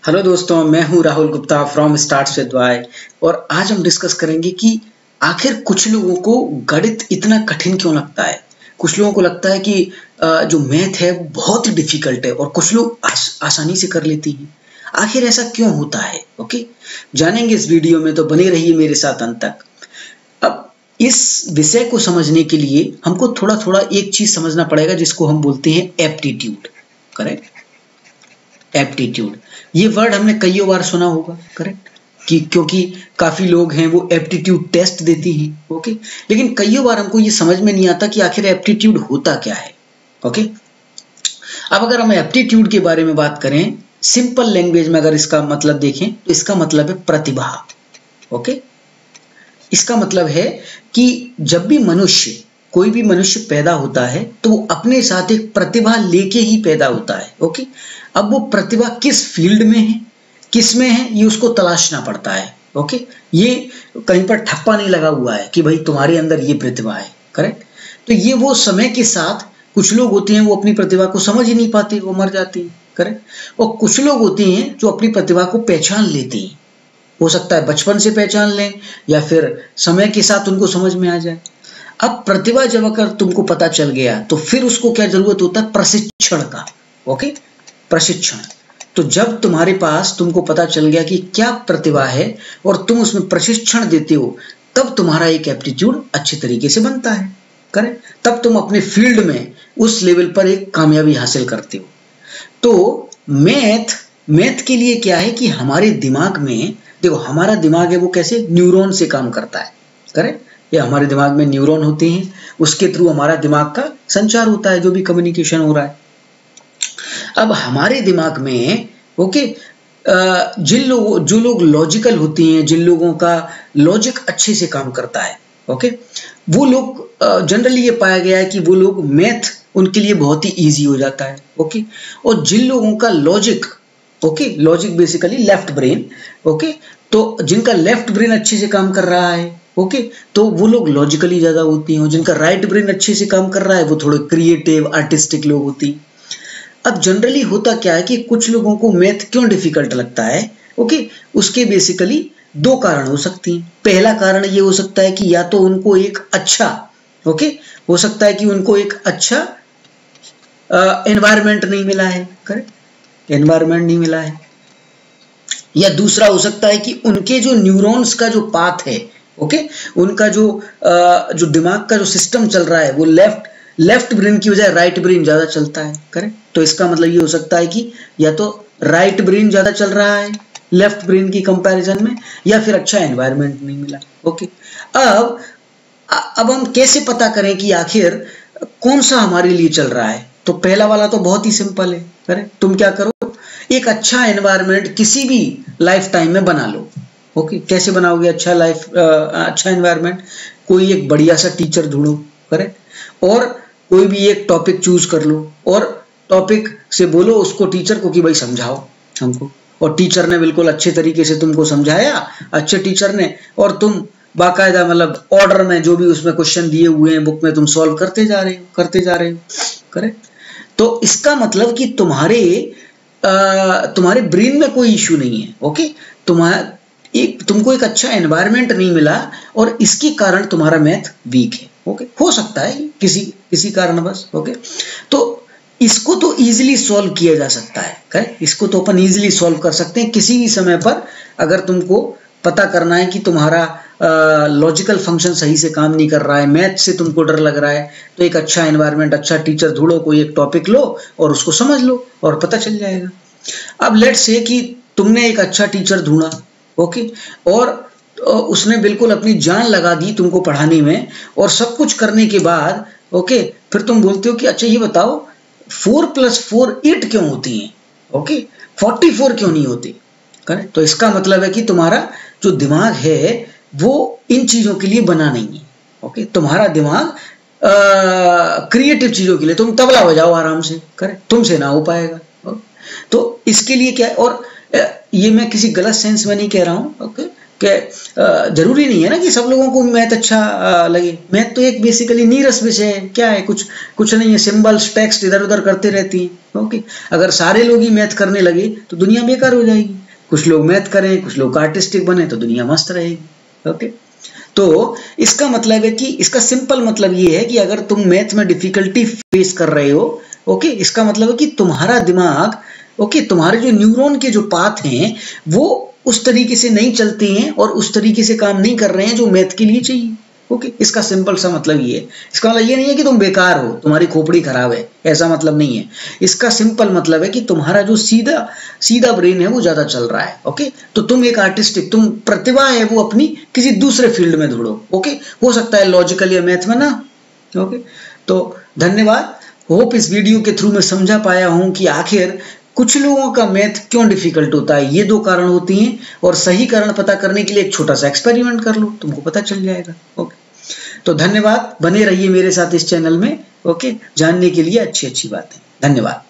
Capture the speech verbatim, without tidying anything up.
Hello दोस्तों, मैं हूं Rahul Gupta from starts with Y. और आज हम डिस्कस करेंगे कि आखिर कुछ लोगों को गणित इतना कठिन क्यों लगता है। कुछ लोगों को लगता है कि अ, जो मैथ है वो बहुत ही डिफिकल्ट है और कुछ लोग आस, आसानी से कर लेते हैं। आखिर ऐसा क्यों होता है? ओके, जानेंगे इस वीडियो में, तो बने रहिए मेरे साथ अंत तक। अब इस विषय को समझने के लिए हमको थोड़ा थोड़ा एक चीज समझना पड़ेगा जिसको हम बोलते हैं एप्टीट्यूड। Correct, aptitude. ये वर्ड हमने कई बार सुना होगा, करेक्ट, कि क्योंकि काफी लोग हैं वो एप्टीट्यूड टेस्ट देते हैं। ओके, लेकिन कई बार हमको ये समझ में नहीं आता कि आखिर एप्टीट्यूड होता क्या है। ओके, अब अगर हम एप्टीट्यूड के बारे में बात करें सिंपल लैंग्वेज में, अगर इसका मतलब देखें तो इसका मतलब है प्रतिभा। ओके, इसका मतलब है कि जब भी मनुष्य कोई भी मनुष्य पैदा होता है तो वो अपने साथ एक प्रतिभा लेके ही पैदा होता है। ओके, अब वो प्रतिभा किस फील्ड में है, किस में है, ये उसको तलाशना पड़ता है। ओके, ये कहीं पर ठप्पा नहीं लगा हुआ है कि भाई तुम्हारे अंदर ये प्रतिभा है। करेक्ट, तो ये वो समय के साथ कुछ लोग होते हैं वो अपनी प्रतिभा को समझ ही नहीं पाते, वो मर जाते हैं। करेक्ट, और कुछ लोग होते हैं जो अपनी प्रतिभा को पहचान लेते हैं। हो सकता है बचपन से पहचान लें या फिर समय के साथ उनको समझ में आ जाए। अब प्रतिभा जब अगर तुमको पता चल गया तो फिर उसको क्या जरूरत होता है? प्रशिक्षण का। ओके, प्रशिक्षण। तो जब तुम्हारे पास तुमको पता चल गया कि क्या प्रतिभा है और तुम उसमें प्रशिक्षण देते हो, तब तुम्हारा एक एप्टीट्यूड अच्छे तरीके से बनता है। करेक्ट, तब तुम अपने फील्ड में उस लेवल पर एक कामयाबी हासिल करते हो। तो मैथ मैथ के लिए क्या है कि हमारे दिमाग में, देखो हमारा दिमाग है वो कैसे न्यूरॉन से काम करता है। करेक्ट, ये हमारे दिमाग में न्यूरॉन होते हैं, उसके थ्रू हमारा दिमाग का संचार होता है, जो भी कम्युनिकेशन हो रहा है। अब हमारे दिमाग में ओके, जिन लोगों जो लोग लॉजिकल होते हैं, जिन लोगों का लॉजिक अच्छे से काम करता है, ओके, वो लोग जनरली ये पाया गया है कि वो लोग मैथ उनके लिए बहुत ही इजी हो जाता है। ओके, और जिन लोगों का logic okay logic basically left brain, okay, तो जिनका लेफ्ट ब्रेन अच्छे से काम कर रहा है, ओके, तो वो लोग लॉजिकली ज्यादा होती हैं। जिनका राइट ब्रेन अच्छे से काम कर रहा है वो थोड़े क्रिएटिव आर्टिस्टिक लोग होती हैं। अब जनरली होता क्या है कि कुछ लोगों को मैथ क्यों डिफिकल्ट लगता है, ओके, उसके बेसिकली दो कारण हो सकते हैं। पहला कारण ये हो सकता है कि या तो उनको एक अच्छा ओके हो सकता है कि उनको एक अच्छा एनवायरनमेंट नहीं मिला है। करेक्ट, एनवायरनमेंट नहीं मिला है। या दूसरा हो सकता है कि उनके जो न्यूरॉन्स का जो पाथ है, ओके, उनका जो जो दिमाग का जो सिस्टम चल रहा है वो लेफ्ट लेफ्ट ब्रेन की बजाय राइट ब्रेन ज्यादा चलता है। करेक्ट, तो इसका मतलब ये हो सकता है कि या तो राइट ब्रेन ज्यादा चल रहा है लेफ्ट ब्रेन की कंपैरिजन में, या फिर अच्छा एनवायरनमेंट नहीं मिला। ओके, अब अब हम कैसे पता करें कि आखिर कौन सा हमारे लिए चल रहा है? तो पहला वाला तो बहुत ही सिंपल है। करेक्ट, तुम क्या करो, एक अच्छा एनवायरनमेंट किसी भी लाइफ टाइम में बना लो। ओके, कैसे बनाओगे अच्छा लाइफ अच्छा एनवायरनमेंट? कोई एक बढ़िया सा टीचर ढूंढो। करेक्ट, और कोई भी एक टॉपिक चूज कर लो और टॉपिक से बोलो उसको, टीचर को, कि भाई समझाओ हमको। और टीचर ने बिल्कुल अच्छे तरीके से तुमको समझाया, अच्छे टीचर ने, और तुम बाकायदा मतलब ऑर्डर में जो भी उसमें क्वेश्चन दिए हुए हैं बुक में तुम सॉल्व करते जा रहे हो करते जा रहे हो करेक्ट, तो इसका मतलब कि तुम्हारे आ, तुम्हारे ब्रेन में कोई इश्यू नहीं है। ओके, तुम्हारा एक तुमको एक अच्छा एनवायरनमेंट नहीं मिला और इसके कारण तुम्हारा मैथ वीक है। ओके, हो सकता है किसी किसी कारणवश। ओके, तो इसको तो इजीली सॉल्व किया जा सकता है। करेक्ट, इसको तो अपन इजीली सॉल्व कर सकते हैं किसी भी समय पर। अगर तुमको पता करना है कि तुम्हारा लॉजिकल फंक्शन सही से काम नहीं कर रहा है, मैथ से तुमको डर लग रहा है, तो एक अच्छा एनवायरनमेंट, अच्छा टीचर ढूंढो, कोई एक टॉपिक लो और उसको समझ लो और पता चल जाएगा। अब लेट्स से कि तुमने एक अच्छा टीचर ढूंढा, ओके, और उसने बिल्कुल अपनी जान लगा दी तुमको पढ़ाने में, और सब कुछ करने के बाद ओके फिर तुम बोलते हो कि अच्छा ये बताओ फोर प्लस फोर एट क्यों होती है, ओके, फोर्टी फोर क्यों नहीं होती? करेक्ट, तो इसका मतलब है कि तुम्हारा जो दिमाग है वो इन चीजों के लिए बना नहीं है। ओके, तुम्हारा दिमाग क्रिएटिव चीजों के लिए, तुम तबला बजाओ आराम से, करेक्ट, तुमसे ना हो पाएगा। तो इसके लिए क्या है, और ये मैं किसी गलत सेंस में नहीं कह रहा हूं, ओके, कि जरूरी नहीं है ना कि सब लोगों को मैथ अच्छा लगे। मैथ तो एक बेसिकली नीरस विषय है, क्या है, कुछ कुछ नहीं है, सिंबल्स टेक्स्ट इधर उधर करते रहती हैं। ओके, अगर सारे लोग ही मैथ करने लगे तो दुनिया बेकार हो जाएगी। कुछ लोग मैथ करें, कुछ लोग आर्टिस्टिक बने तो दुनिया मस्त रहेगी। ओके, तो इसका मतलब है कि इसका सिंपल मतलब ये है कि अगर तुम मैथ में डिफिकल्टी फेस कर रहे हो, ओके, इसका मतलब है कि तुम्हारा दिमाग, ओके, तुम्हारे जो न्यूरॉन के जो पाथ हैं वो उस तरीके से नहीं चलते हैं और उस तरीके से काम नहीं कर रहे हैं जो मैथ के लिए चाहिए। ओके, इसका सिंपल सा मतलब ये है। इसका मतलब ये नहीं है कि तुम बेकार हो, तुम्हारी खोपड़ी खराब है, ऐसा मतलब नहीं है। इसका सिंपल मतलब है कि तुम्हारा जो सीधा सीधा ब्रेन है वो ज्यादा चल रहा है। ओके, तो तुम एक आर्टिस्टिक, तुम प्रतिभा है वो अपनी किसी दूसरे फील्ड में ढूंढो। ओके, हो सकता है लॉजिकल या मैथ में ना। ओके, तो धन्यवाद। होप इस वीडियो के थ्रू मैं समझा पाया हूं कि आखिर कुछ लोगों का मैथ क्यों डिफिकल्ट होता है। ये दो कारण होती हैं और सही कारण पता करने के लिए एक छोटा सा एक्सपेरिमेंट कर लो, तुमको पता चल जाएगा। ओके, तो धन्यवाद, बने रहिए मेरे साथ इस चैनल में। ओके, जानने के लिए अच्छी अच्छी बातें। धन्यवाद।